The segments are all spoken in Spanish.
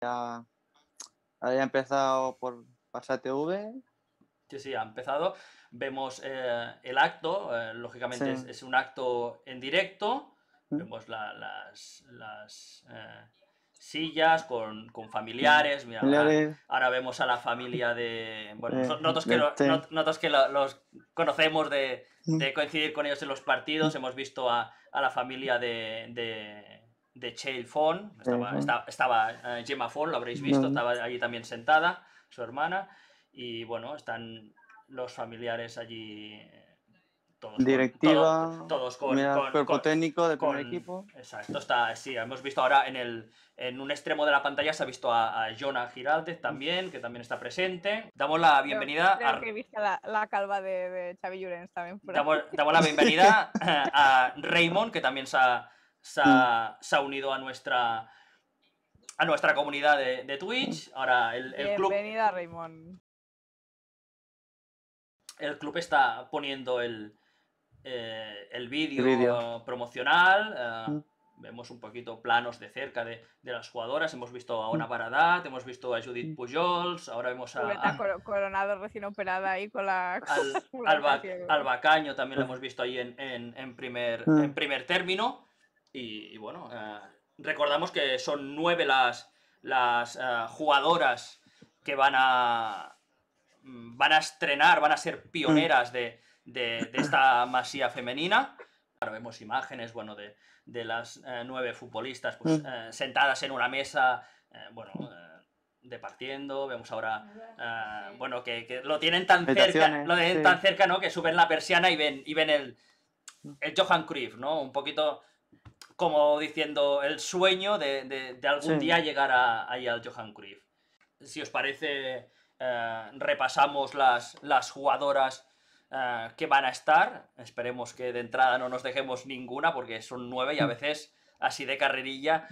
ya haya empezado por Barça TV. Sí, sí, ha empezado. Vemos el acto, lógicamente Sí. es un acto en directo. Mm. Vemos las sillas con familiares. Mira, Familiares. ahora vemos a la familia de. Bueno, nosotros que, Sí. nosotros que los conocemos de coincidir con ellos en los partidos, hemos visto a la familia de Chael Font. Estaba Gemma Font, lo habréis visto, estaba allí también sentada, su hermana. Y bueno, están los familiares allí, Directiva, todos mira, cuerpo técnico del primer equipo. Exacto, sí, hemos visto ahora en un extremo de la pantalla se ha visto a Jonah Giraldez también, que también está presente. Damos la bienvenida creo que he visto la calva de Xavi Llorens también por damos la bienvenida a Raymond, que también se ha unido a nuestra comunidad de Twitch. Ahora el club. Bienvenida, Raymond. El club está poniendo el vídeo promocional. Vemos un poquito planos de cerca de las jugadoras. Hemos visto a Ona Baradat, hemos visto a Judith Pujols, ahora vemos a Coronado recién operada ahí con la al Bacaño, también lo hemos visto ahí en primer término. Y bueno, recordamos que son 9 las jugadoras que van a estrenar, van a ser pioneras de esta masía femenina. Claro, vemos imágenes, bueno, de las 9 futbolistas pues, sentadas en una mesa, departiendo. Vemos ahora, bueno, que lo tienen tan cerca, ¿no? Que suben la persiana y ven el Johan Cruyff, ¿no? Un poquito como diciendo el sueño de algún día llegar ahí al Johan Cruyff. Si os parece, repasamos las jugadoras que van a estar. Esperemos que de entrada no nos dejemos ninguna, porque son 9 y a veces así de carrerilla.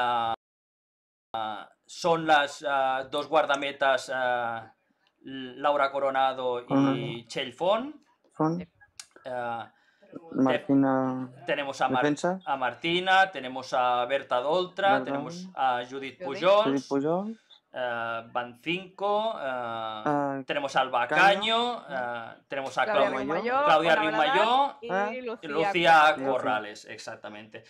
Son las 2 guardametas, Laura Coronado y Chael Font. Martina, tenemos a Martina, tenemos a Berta Doltra, tenemos a Judith Pujols, Van Cinco, tenemos al Bacaño, tenemos a Claudia Rimayó y Lucía Corrales, exactamente.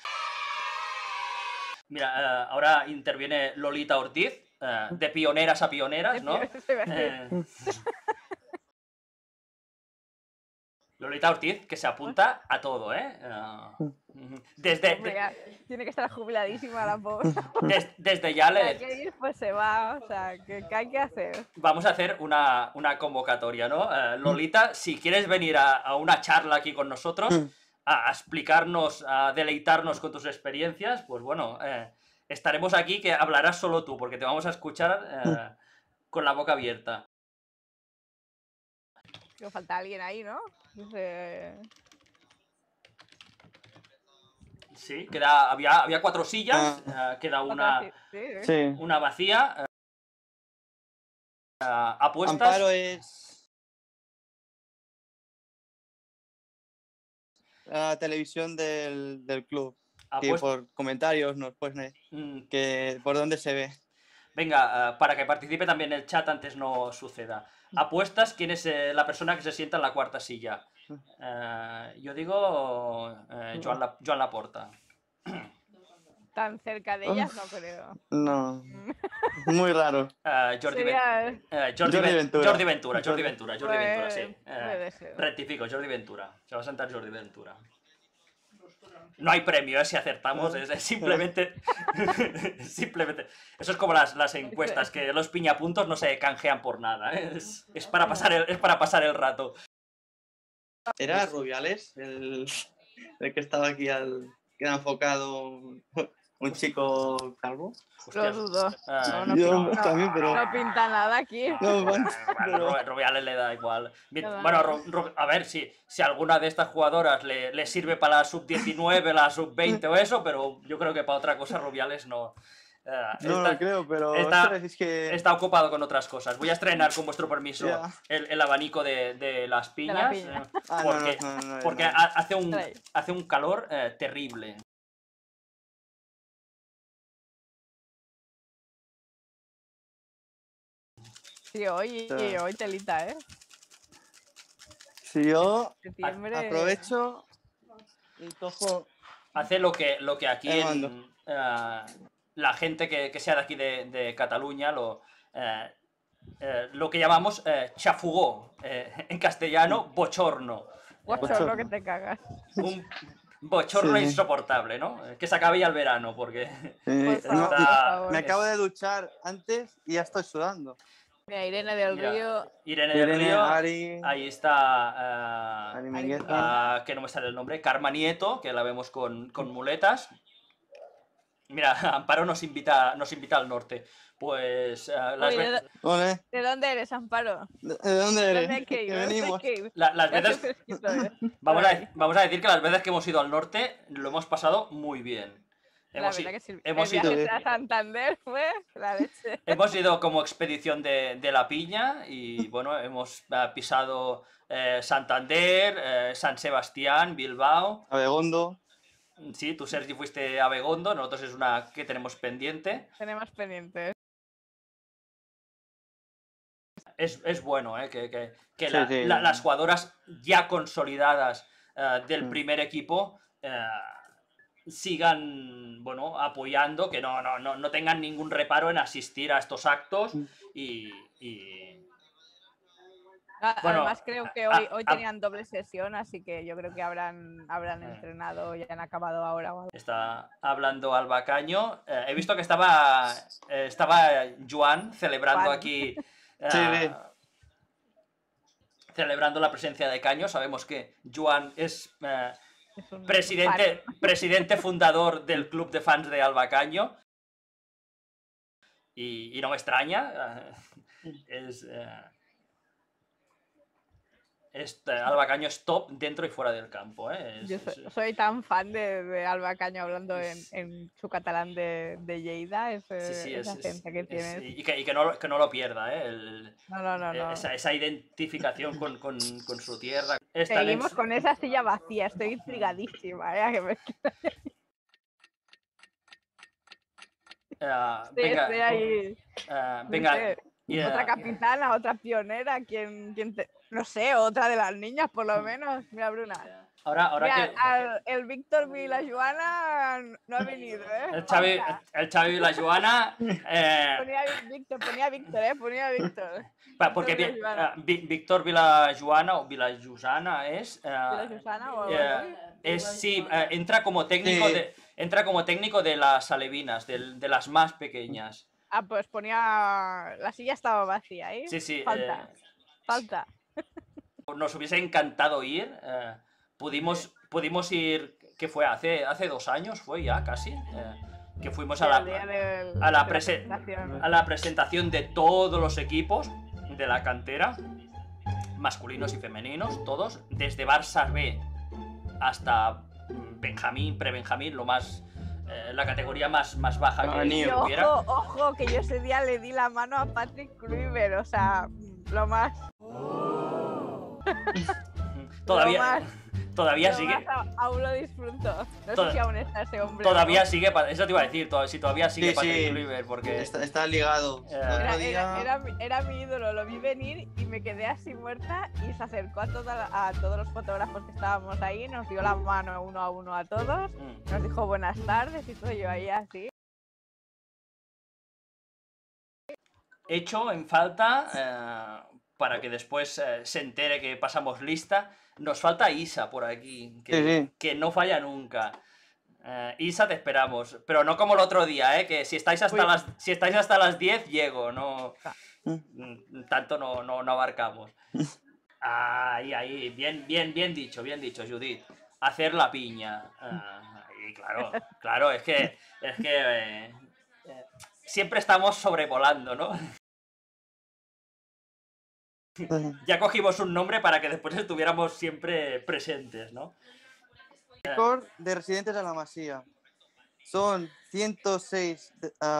Mira, ahora interviene Lolita Ortiz, de pioneras a pioneras, ¿no? Lolita Ortiz, que se apunta a todo, ¿eh? Tiene que estar jubiladísima la pobre. Desde ya le... que ir, pues se va, o sea, ¿qué hay que hacer? Vamos a hacer una convocatoria, ¿no? Lolita, si quieres venir a una charla aquí con nosotros, a explicarnos, a deleitarnos con tus experiencias, pues bueno, estaremos aquí, que hablarás solo tú, porque te vamos a escuchar con la boca abierta. Falta alguien ahí, ¿no? Sí, había 4 sillas, queda una vacía. Apuestas. Amparo es la televisión del club. Que por comentarios nos pone que por dónde se ve. Venga, para que participe también el chat antes no suceda. Apuestas, ¿quién es la persona que se sienta en la 4ª silla? Yo digo Joan Laporta. Tan cerca de ellas no creo. No, muy raro. Jordi Ventura, sí. Rectifico, Jordi Ventura. Se va a sentar Jordi Ventura. No hay premio, si acertamos, es simplemente... simplemente... Eso es como las encuestas, que los piñapuntos no se canjean por nada, ¿eh? Es para pasar el rato. ¿Era Rubiales el que estaba aquí que era enfocado un chico calvo? Lo dudo. No pinta nada aquí. Rubiales le da igual. Bueno, a ver si alguna de estas jugadoras le sirve para la sub-19, la sub-20 o eso, pero yo creo que para otra cosa Rubiales no. No lo creo, pero está ocupado con otras cosas. Voy a estrenar, con vuestro permiso, el abanico de las piñas. Porque hace un calor terrible. Sí, hoy telita, ¿eh? Si yo Septiembre... aprovecho y cojo... Hace lo que aquí la gente que sea de aquí de Cataluña lo que llamamos chafugó, en castellano bochorno. Bochorno que te cagas. Un bochorno insoportable, ¿no? Que se acabe ya el verano, porque... Por favor. Me acabo de duchar antes y ya estoy sudando. Mira, Irene del Río. Irene del Río. Ari, ahí está... Ari Mingueza. que no me sale el nombre. Karma Nieto, que la vemos con muletas. Mira, Amparo nos invita al norte. Pues... ¿De dónde eres, Amparo? ¿De dónde eres? ¿Dónde que venimos? Las veces... vamos a decir que las veces que hemos ido al norte lo hemos pasado muy bien. Hemos ido a Santander fue la leche. Hemos ido como expedición de la piña y bueno, hemos pisado Santander, San Sebastián, Bilbao. Abegondo. Sí, tú, Sergi, fuiste a Abegondo, nosotros es una que tenemos pendiente. Tenemos pendiente. Es bueno, que las jugadoras ya consolidadas del primer equipo sigan, bueno, apoyando, que no tengan ningún reparo en asistir a estos actos y... Además creo que hoy tenían doble sesión, así que yo creo que habrán entrenado y han acabado ahora. Está hablando Alba Caño. He visto que estaba Joan celebrando aquí... celebrando la presencia de Caño. Sabemos que Joan es presidente fundador del club de fans de Alba Caño. Y no me extraña. Alba Caño es top dentro y fuera del campo. Yo soy tan fan de Alba Caño hablando en su catalán de Lleida, esa gente que tiene. Y que no lo pierda, No. Esa identificación con su tierra. Seguimos con esa silla vacía, estoy intrigadísima. Estoy ahí. Venga. Otra capitana, otra pionera, no sé, otra de las niñas por lo menos. Mira, Bruna. Ahora mira, el Víctor y la Joana no ha venido, ¿eh? El Xavi y la Joana... Ponía Víctor. Porque Víctor Vilajoana o Vilajusana es... sí, entra como técnico de las alevinas, de las más pequeñas. Pues ponía... La silla estaba vacía, ¿eh? Sí. Falta. Nos hubiese encantado ir. Pudimos ir... ¿Qué fue? Hace 2 años fue ya, casi. Que fuimos a la presentación de todos los equipos de la cantera. Masculinos y femeninos, todos. Desde Barça B hasta Benjamín, pre-Benjamín, lo más... la categoría más baja que hubiera. Ojo, que yo ese día le di la mano a Patrick Kluivert, o sea, lo más. Todavía sigue. Aún lo disfruto. No sé si aún está ese hombre. Todavía sigue, eso te iba a decir, si todavía sigue Patrick Kluivert, porque... Está ligado. Era mi ídolo, lo vi venir y me quedé así muerta y se acercó a todos los fotógrafos que estábamos ahí, nos dio la mano uno a uno a todos, nos dijo buenas tardes y todo, yo ahí así. Hecho en falta, para que después se entere que pasamos lista, nos falta Isa por aquí, que no falla nunca. Isa, te esperamos, pero no como el otro día, que si estáis hasta las 10 llego, no tanto no abarcamos. Ahí, bien dicho, Judith. Hacer la piña. Y claro, es que siempre estamos sobrevolando, ¿no? Ya cogimos un nombre para que después estuviéramos siempre presentes, ¿no? Récord de residentes de la Masía. Son 106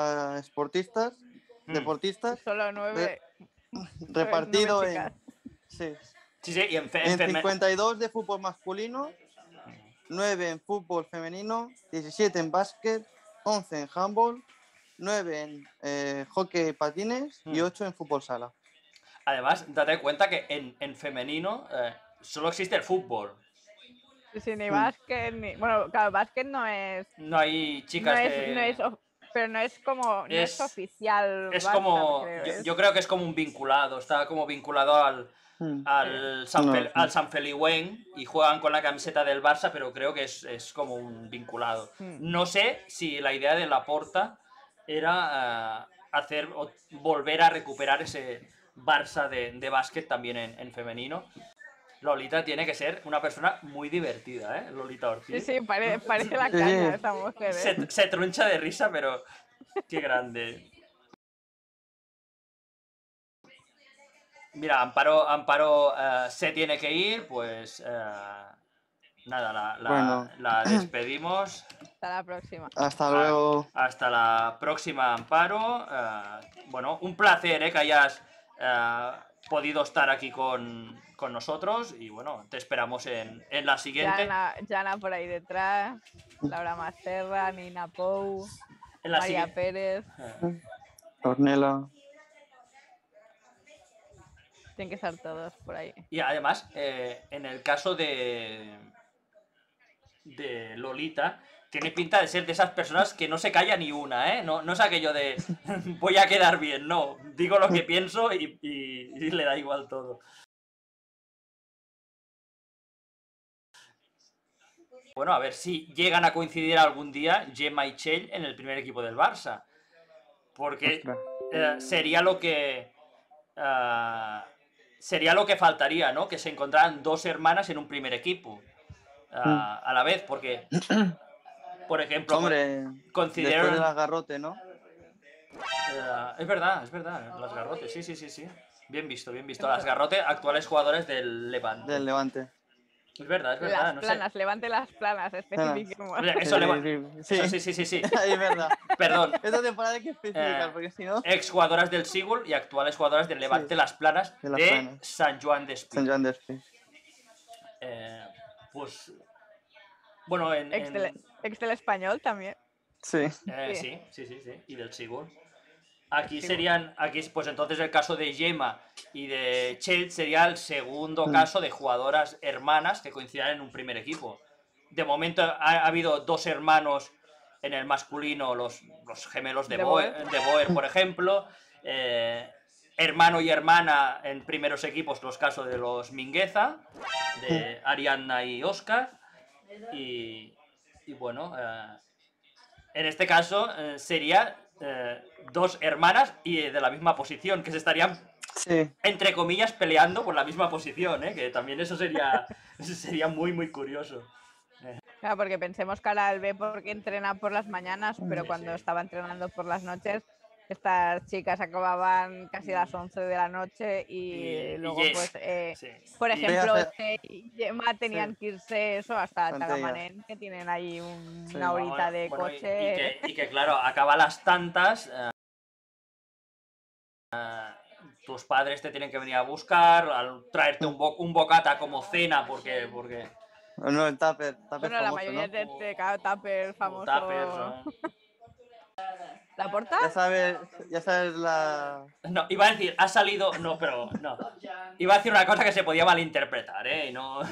deportistas. Solo 9 repartido en... Sí, y en 52 de fútbol masculino, 9 en fútbol femenino, 17 en básquet, 11 en handball, 9 en hockey patines y 8 en fútbol sala. Además, date cuenta que en femenino solo existe el fútbol. Sí, ni básquet, ni... Bueno, claro, básquet no es... No hay chicas pero no es como... No es oficial. Es Barça, como... creo, yo creo que es como un vinculado. Está como vinculado al San Feliuenc y juegan con la camiseta del Barça, pero creo que es como un vinculado. No sé si la idea de Laporta era volver a recuperar ese Barça de básquet también en femenino. Lolita tiene que ser una persona muy divertida, ¿eh? Lolita Ortiz. Sí, parece la caña esta mujer, ¿eh? Se truncha de risa, pero qué grande. Mira, Amparo se tiene que ir, pues nada, la despedimos. Hasta la próxima. Hasta luego. Hasta la próxima, Amparo. Bueno, un placer que hayas podido estar aquí con nosotros y bueno, te esperamos en la siguiente. Jana por ahí detrás, Laura Masterra, Nina Pou, María Pérez. Ornella. Tienen que estar todos por ahí. Y además, en el caso de Lolita, tiene pinta de ser de esas personas que no se calla ni una, ¿eh? No es aquello de voy a quedar bien, no. Digo lo que pienso y le da igual todo. Bueno, a ver si llegan a coincidir algún día Gemma y Txell en el primer equipo del Barça. Porque sería lo que faltaría, ¿no? Que se encontraran dos hermanas en un primer equipo a la vez, porque por ejemplo, hombre, considero después del Asgarrote, ¿no? Es verdad, las Garrotes, sí. Bien visto. Las Garrote, actuales jugadores del Levante. Del Levante. Es verdad. Las planas, Levante las planas, especifiquemos. Eso, sí. Sí. Es verdad. Perdón. Esta temporada hay que especificar, porque si no... Exjugadoras del Sigul y actuales jugadoras del Levante Las Planas de Sant Joan d'Espí. Sant Joan d'Espí. Pues... Bueno, ex del Español también. Sí. Sí. Y del Sigul. Aquí serían, pues entonces el caso de Gemma y de Txell sería el segundo caso de jugadoras hermanas que coincidan en un primer equipo. De momento ha habido dos hermanos en el masculino, los gemelos de Boer, por ejemplo. Hermano y hermana en primeros equipos, los casos de los Mingueza, de Ariadna y Óscar. Y bueno, en este caso sería... dos hermanas y de la misma posición, que se estarían, entre comillas, peleando por la misma posición, que también eso sería muy, muy curioso. Claro, porque pensemos que ahora el B porque entrena por las mañanas, pero cuando estaba entrenando por las noches, estas chicas acababan casi a las 11 de la noche y luego, pues, por ejemplo, Gemma tenían que irse eso hasta Tagamanent, que tienen ahí una horita de coche. Y que claro, acaba las tantas, tus padres te tienen que venir a buscar, traerte un bocata como cena, porque... No, el tupper bueno, famoso, la mayoría, ¿no? de tupper famoso. Tupper, ¿no? ¿Laporta? Ya sabes la... No, iba a decir, ha salido... No, pero no. Iba a decir una cosa que se podía malinterpretar, ¿eh? No...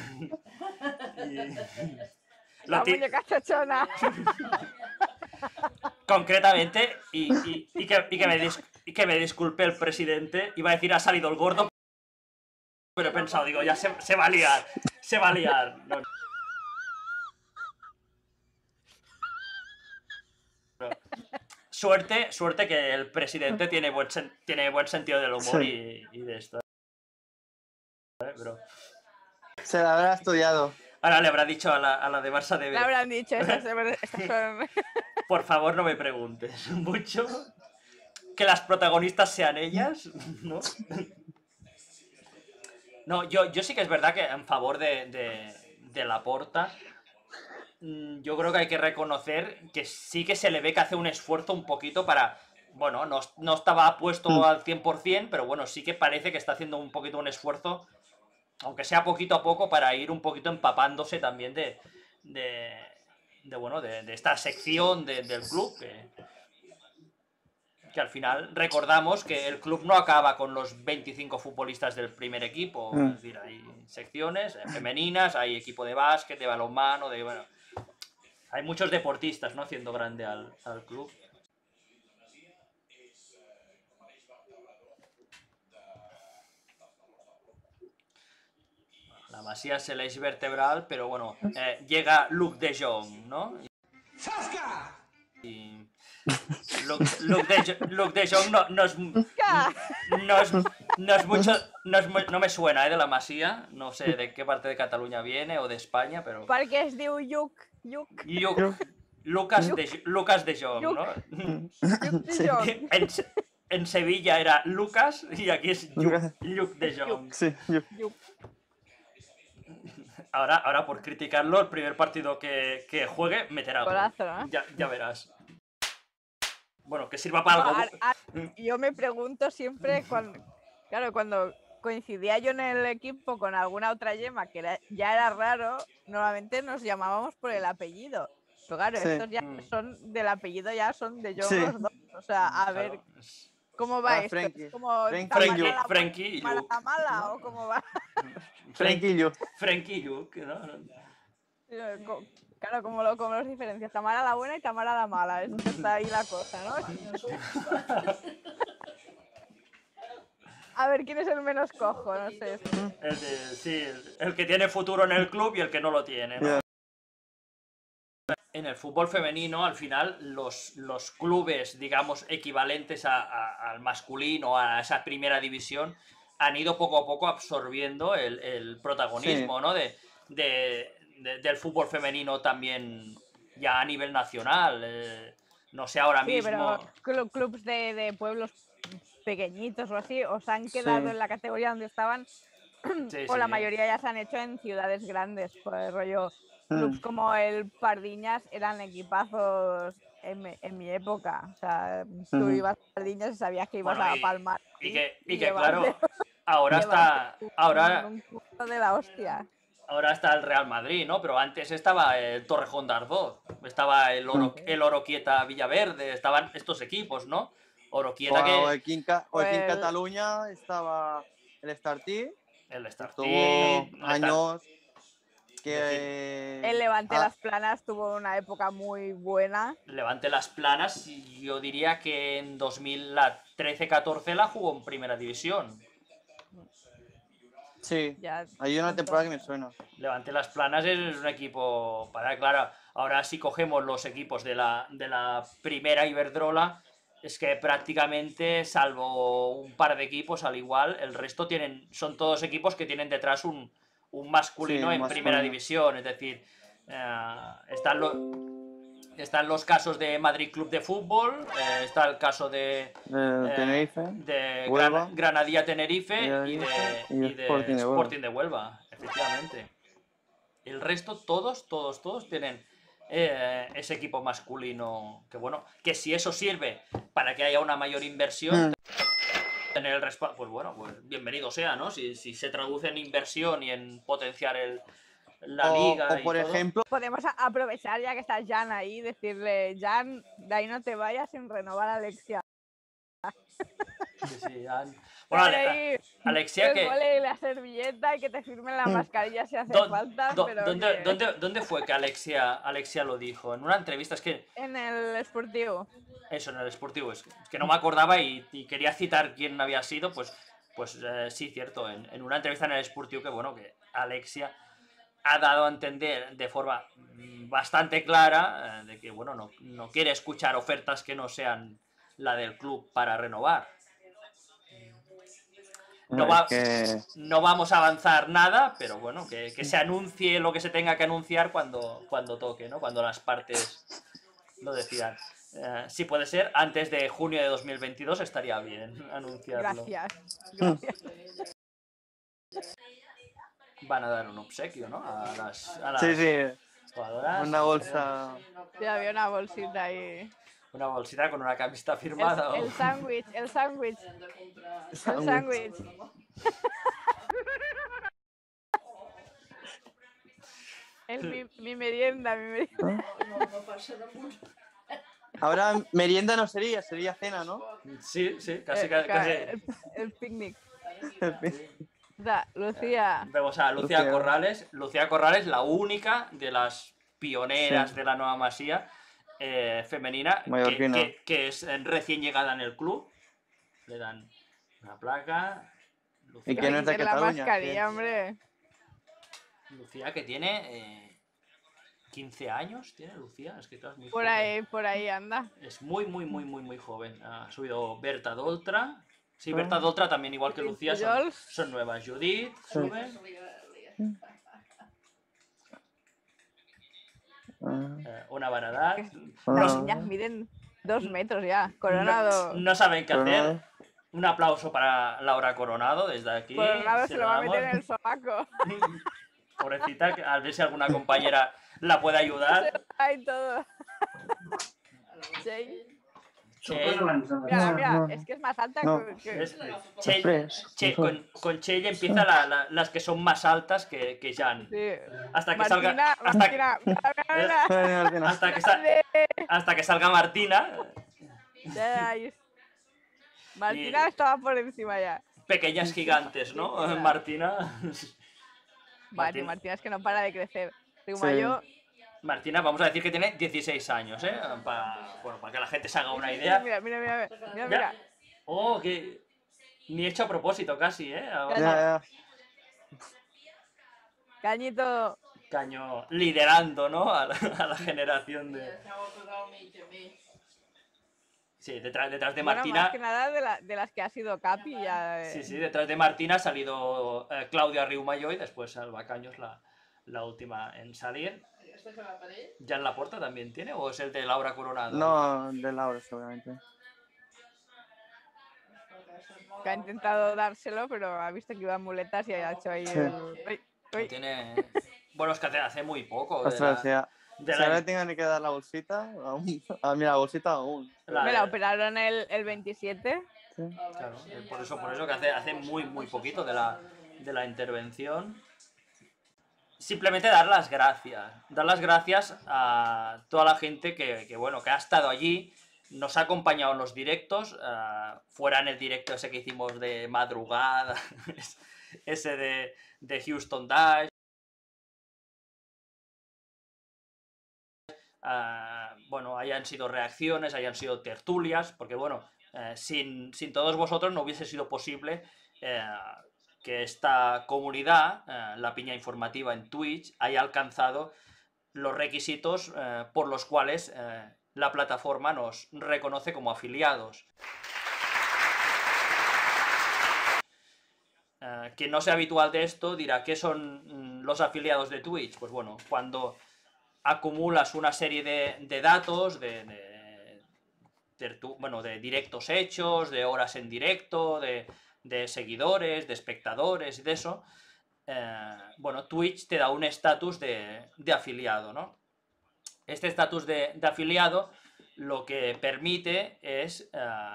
La muñeca chochona. Concretamente, y que me disculpe el presidente, iba a decir, ha salido el gordo, pero he pensado, digo, ya se va a liar. No. Suerte que el presidente tiene buen sentido del humor y de esto. Bro. Se la habrá estudiado. Ahora le habrá dicho a la de Barça de... Le habrán dicho, estas son... Por favor, no me preguntes mucho. Que las protagonistas sean ellas, ¿no? No, yo sí que es verdad que en favor de Laporta, yo creo que hay que reconocer que sí que se le ve que hace un esfuerzo un poquito para... Bueno, no estaba puesto al 100%, pero bueno, sí que parece que está haciendo un poquito un esfuerzo, aunque sea poquito a poco, para ir un poquito empapándose también de esta sección del club. que al final recordamos que el club no acaba con los 25 futbolistas del primer equipo, es decir, hay secciones femeninas, hay equipo de básquet, de balonmano, bueno, hay muchos deportistas, ¿no?, haciendo grande al club. La Masía es el eje vertebral, pero bueno, llega Luc de Jong, ¿no? Y Luc de Jong no me suena, de la Masía, no sé de qué parte de Cataluña viene o de España, pero... Perquè es diu Lluc. Lucas de Jong, ¿no? Lluc de Jong. En Sevilla era Lucas y aquí es Lluc de Jong. Sí, Lluc. Ahora, por criticarlo, el primer partido que juegue, meterá gol. Golazo, ¿no? Ya verás. Bueno, que sirva para algo. Yo me pregunto siempre, cuando coincidía yo en el equipo con alguna otra yema, que ya era raro, normalmente nos llamábamos por el apellido. Pero claro, estos ya son del apellido, ya son de yo los dos. O sea, a ver... ¿Cómo va esto? ¿Es como Frenkie Tamala o cómo va? Frenkie Lluc, ¿no? Claro, como los diferencias. Tamara la buena y Tamara la mala. Está ahí la cosa, ¿no? A ver, ¿quién es el menos cojo? No sé. El que tiene futuro en el club y el que no lo tiene, ¿no? En el fútbol femenino, al final, los clubes, digamos, equivalentes al masculino, a esa primera división, han ido poco a poco absorbiendo el protagonismo, ¿no? del fútbol femenino también ya a nivel nacional. No sé ahora mismo... pero clubs de pueblos pequeñitos o así, os han quedado en la categoría donde estaban, o la mayoría ya se han hecho en ciudades grandes, pues rollo... Clubs como el Pardiñas eran equipazos en mi época. O sea, tú ibas a Pardiñas y sabías que ibas a Palmar. Y que claro, ahora está... Un punto de la hostia. Ahora está el Real Madrid, ¿no? Pero antes estaba el Torrejón de Ardoz, estaba el Oroquieta Villaverde, estaban estos equipos, ¿no? Oroquieta aquí en Cataluña estaba el Estartí. El Estartí. Tuvo años... El Levante Las Planas tuvo una época muy buena. Levante Las Planas, yo diría que en 2013-14 la jugó en primera división. Sí, hay una temporada que me suena. Levante Las Planas es un equipo, claro, ahora si cogemos los equipos de la primera Iberdrola, es que prácticamente, salvo un par de equipos, al igual, el resto son todos equipos que tienen detrás un masculino en primera división, es decir, están los casos de Madrid Club de Fútbol, está el caso de Tenerife, de Huelva, Granadilla Tenerife y de Sporting de Huelva, efectivamente. El resto, todos tienen ese equipo masculino, que bueno, que si eso sirve para que haya una mayor inversión, tener el respaldo, pues bueno, pues bienvenido sea, ¿no? Si se traduce en inversión y en potenciar la liga. O por ejemplo, podemos aprovechar ya que está Jan ahí, decirle, Jan, de ahí no te vayas sin renovar a Alexia. Sí, Jan. Bueno, Alexia, que la servilleta y que te firmen la mascarilla si hace falta. ¿Dónde fue que Alexia lo dijo? En una entrevista, es que... En el Esportivo. Eso, en el Esportivo, es que no me acordaba y quería citar quién había sido, pues sí, cierto, en una entrevista en el Esportivo, que bueno, que Alexia ha dado a entender de forma bastante clara de que, bueno, no quiere escuchar ofertas que no sean la del club para renovar. No vamos a avanzar nada, pero bueno, que se anuncie lo que se tenga que anunciar cuando toque, ¿no? Cuando las partes lo decidan. Si puede ser, antes de junio de 2022 estaría bien anunciarlo. Gracias. Van a dar un obsequio, ¿no? A las jugadoras. Una bolsa. Sí, había una bolsita ahí. Una bolsita con una camiseta firmada. El sándwich. Mi merienda. No passa damunt. Ahora merienda no sería cena, ¿no? Sí, casi. El picnic. O sea, Lucía. Vemos a Lucía Corrales. Lucía Corrales, la única de las pioneras de la nueva Masía femenina que es recién llegada en el club. Le dan una placa. Lucía, y que no es de Cataluña. La mascarilla, hombre. Lucía, que tiene 15 años, ¿tiene Lucía? Es que estás muy joven. Por ahí anda. Es muy joven. Ha subido Berta Doltra. Sí, Berta Doltra también, igual que Lucía, son nuevas. Judith, sube. Una Baradat. Las niñas miden 2 metros ya. Coronado. No saben qué hacer. Un aplauso para Laura Coronado desde aquí. Coronado se lo va a meter en el sobaco. Pobrecita, a ver si alguna compañera la puede ayudar. Hay todo. Mira, es que es más alta que... Con Che ya empieza las que son más altas que Jan. Sí. Hasta que salga... Hasta que salga Martina. Martina estaba por encima ya. Pequeñas gigantes, ¿no? Martina es que no para de crecer. Yo... Martina, vamos a decir que tiene 16 años, ¿eh? Para que la gente se haga una idea. Mira. Oh, que... Ni hecho a propósito casi, ¿eh? Ya. Cañito. Caño liderando, ¿no? A la generación de... Sí, detrás de Martina... Más que nada de las que ha sido Capi ya... Sí, detrás de Martina ha salido Claudia Riumayo y después Alba Caños la última en salir. ¿Jan Laporta también tiene o es el de Laura Coronado? No, de Laura seguramente. Que ha intentado dárselo, pero ha visto que iba en muletas y ha hecho ahí Tiene... Bueno, es que hace muy poco. Ahora tengan que dar la bolsita. Mira, la bolsita aún. Me la operaron el 27. Sí. Claro, por eso que hace muy poquito de la intervención. Simplemente dar las gracias a toda la gente que ha estado allí, nos ha acompañado en los directos, fuera en el directo ese que hicimos de madrugada, ese de Houston Dash, hayan sido reacciones, hayan sido tertulias, porque sin todos vosotros no hubiese sido posible que esta comunidad, la Piña Informativa en Twitch, haya alcanzado los requisitos por los cuales la plataforma nos reconoce como afiliados. Quien no sea habitual de esto dirá, ¿qué son los afiliados de Twitch? Pues bueno, cuando acumulas una serie de datos, de directos hechos, de horas en directo, de seguidores, de espectadores y de eso, Twitch te da un estatus de afiliado, ¿no? Este estatus de afiliado lo que permite es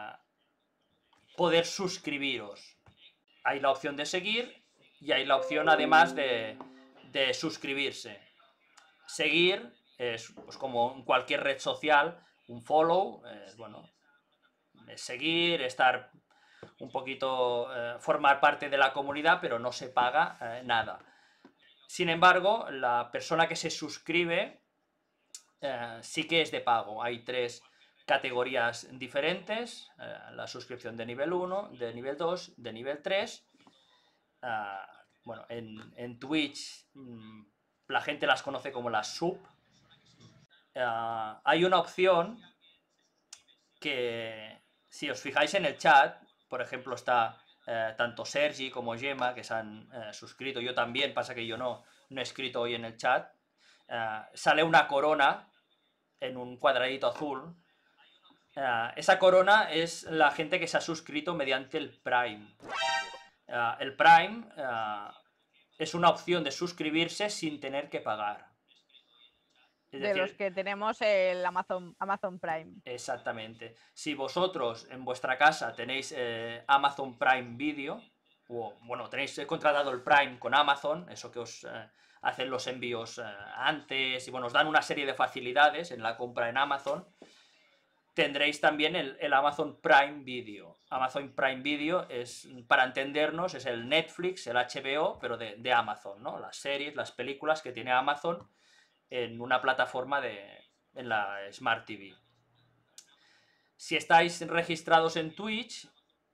poder suscribiros. Hay la opción de seguir y hay la opción además de suscribirse. Seguir es pues, como en cualquier red social, un follow, es seguir, estar un poquito, formar parte de la comunidad, pero no se paga nada. Sin embargo, la persona que se suscribe sí que es de pago. Hay 3 categorías diferentes, la suscripción de nivel 1, de nivel 2, de nivel 3. En Twitch la gente las conoce como las sub. Hay una opción que, si os fijáis en el chat, por ejemplo, está tanto Sergi como Gemma, que se han suscrito, yo también, pasa que yo no he escrito hoy en el chat. Sale una corona en un cuadradito azul. Esa corona es la gente que se ha suscrito mediante el Prime. El Prime es una opción de suscribirse sin tener que pagar. Es decir, los que tenemos el Amazon Prime. Exactamente. Si vosotros en vuestra casa tenéis Amazon Prime Video, o tenéis contratado el Prime con Amazon, eso que os hacen los envíos antes, y os dan una serie de facilidades en la compra en Amazon, tendréis también el Amazon Prime Video. Amazon Prime Video es, para entendernos, es el Netflix, el HBO, pero de Amazon, ¿no? Las series, las películas que tiene Amazon en una plataforma en la Smart TV. Si estáis registrados en Twitch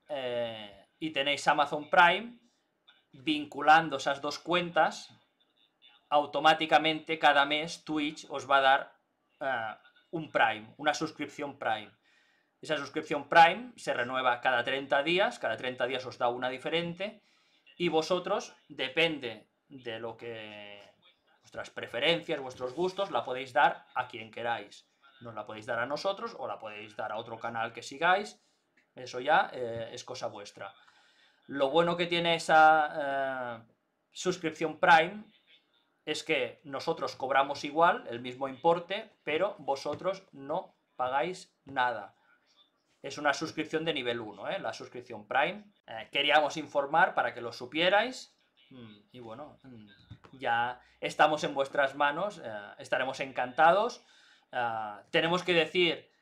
y tenéis Amazon Prime, vinculando esas dos cuentas, automáticamente cada mes Twitch os va a dar un Prime, una suscripción Prime. Esa suscripción Prime se renueva cada 30 días os da una diferente, y vosotros, depende de lo que vuestras preferencias, vuestros gustos, la podéis dar a quien queráis. Nos la podéis dar a nosotros o la podéis dar a otro canal que sigáis, eso ya es cosa vuestra. Lo bueno que tiene esa suscripción Prime es que nosotros cobramos igual, el mismo importe, pero vosotros no pagáis nada. Es una suscripción de nivel 1, la suscripción Prime. Queríamos informar para que lo supierais. Y bueno, ya estamos en vuestras manos, estaremos encantados. Tenemos que decir,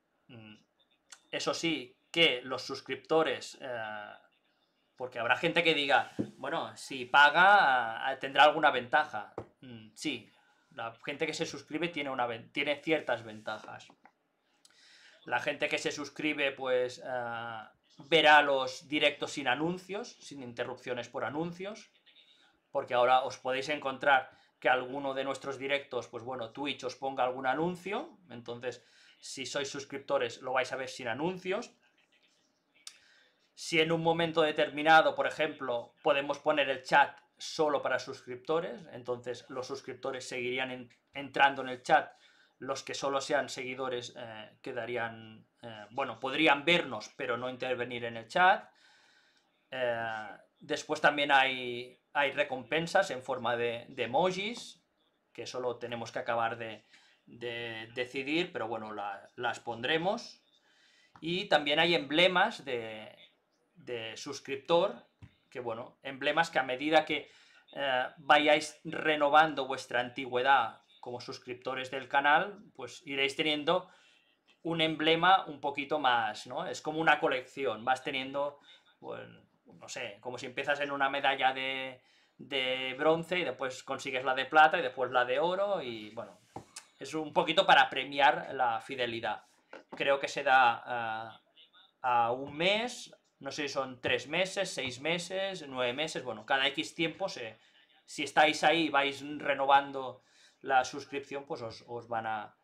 eso sí, que los suscriptores, porque habrá gente que diga, bueno, si paga tendrá alguna ventaja. Sí, la gente que se suscribe tiene ciertas ventajas. La gente que se suscribe, pues, verá los directos sin anuncios, sin interrupciones por anuncios, porque ahora os podéis encontrar que alguno de nuestros directos, pues bueno, Twitch os ponga algún anuncio, entonces, si sois suscriptores, lo vais a ver sin anuncios. Si en un momento determinado, por ejemplo, podemos poner el chat solo para suscriptores, entonces los suscriptores seguirían entrando en el chat. Los que solo sean seguidores quedarían, bueno, podrían vernos, pero no intervenir en el chat. Después también hay recompensas en forma de emojis, que solo tenemos que acabar de decidir, pero bueno, las pondremos. Y también hay emblemas de suscriptor, que bueno, emblemas que a medida que vayáis renovando vuestra antigüedad como suscriptores del canal, pues iréis teniendo un emblema un poquito más, ¿no? Es como una colección, vas teniendo, bueno, no sé, como si empiezas en una medalla de bronce y después consigues la de plata y después la de oro, y bueno, es un poquito para premiar la fidelidad. Creo que se da a un mes, no sé si son 3 meses, 6 meses, 9 meses, bueno, cada X tiempo, si estáis ahí y vais renovando la suscripción, pues os van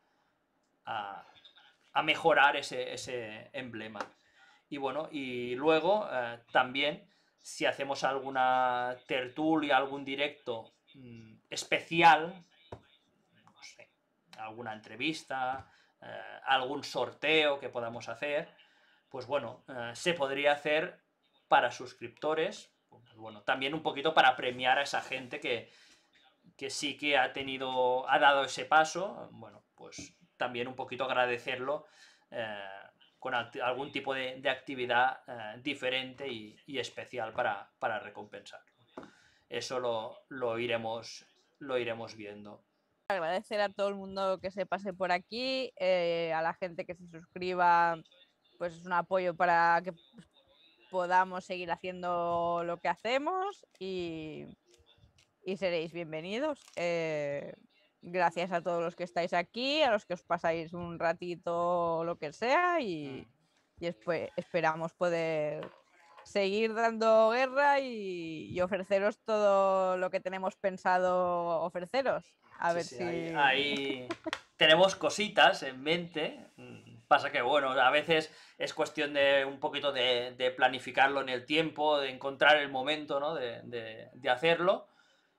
a mejorar ese emblema. Y bueno, y luego también, si hacemos alguna tertulia, algún directo especial, no sé, alguna entrevista, algún sorteo que podamos hacer, pues bueno, se podría hacer para suscriptores, pues bueno, también un poquito para premiar a esa gente que sí que ha dado ese paso, bueno, pues también un poquito agradecerlo con algún tipo de actividad diferente y especial para recompensarlo. Eso lo iremos viendo. Agradecer a todo el mundo que se pase por aquí, a la gente que se suscriba, pues es un apoyo para que podamos seguir haciendo lo que hacemos y seréis bienvenidos. Gracias a todos los que estáis aquí, a los que os pasáis un ratito, lo que sea, y después esperamos poder seguir dando guerra y ofreceros todo lo que tenemos pensado ofreceros. A ver si... Ahí tenemos cositas en mente. Pasa que, bueno, a veces es cuestión de un poquito de planificarlo en el tiempo, de encontrar el momento, ¿no? de hacerlo.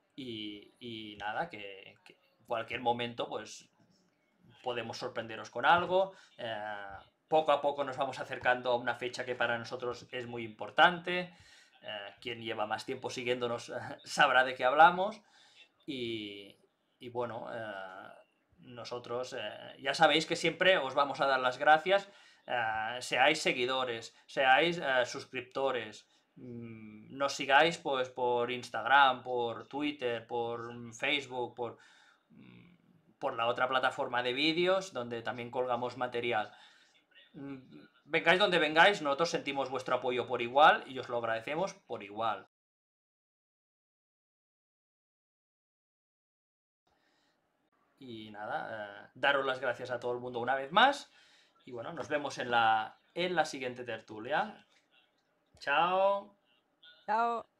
Y nada, que en cualquier momento pues podemos sorprenderos con algo. Poco a poco nos vamos acercando a una fecha que para nosotros es muy importante. Quien lleva más tiempo siguiéndonos sabrá de qué hablamos. Y bueno, nosotros ya sabéis que siempre os vamos a dar las gracias, seáis seguidores, seáis suscriptores, nos sigáis pues por Instagram, por Twitter, por Facebook, por la otra plataforma de vídeos donde también colgamos material. vengáis donde vengáis, nosotros sentimos vuestro apoyo por igual y os lo agradecemos por igual. Y nada, daros las gracias a todo el mundo una vez más. Y bueno, nos vemos en la siguiente tertulia. Chao. Chao.